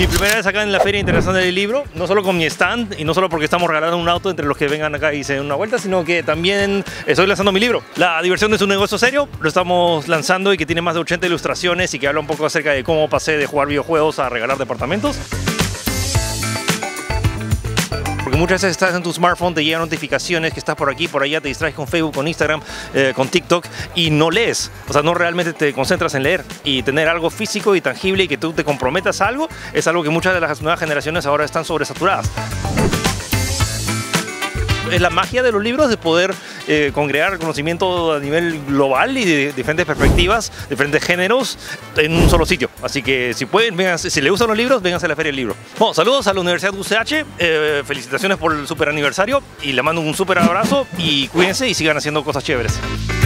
Mi primera vez acá en la Feria Internacional del Libro, no solo con mi stand y no solo porque estamos regalando un auto entre los que vengan acá y se den una vuelta, sino que también estoy lanzando mi libro. La diversión es un negocio serio, lo estamos lanzando y que tiene más de 80 ilustraciones y que habla un poco acerca de cómo pasé de jugar videojuegos a regalar departamentos. Porque muchas veces estás en tu smartphone, te llegan notificaciones que estás por aquí, por allá, te distraes con Facebook, con Instagram, con TikTok y no lees. O sea, no realmente te concentras en leer. Y tener algo físico y tangible y que tú te comprometas a algo es algo que muchas de las nuevas generaciones ahora están sobresaturadas. Es la magia de los libros de poder congregar conocimiento a nivel global y de diferentes perspectivas, diferentes géneros en un solo sitio. Así que si pueden, vénganse, si les gustan los libros, vénganse a la Feria del Libro. Bueno, saludos a la Universidad UCH, felicitaciones por el super aniversario y le mando un super abrazo y cuídense y sigan haciendo cosas chéveres.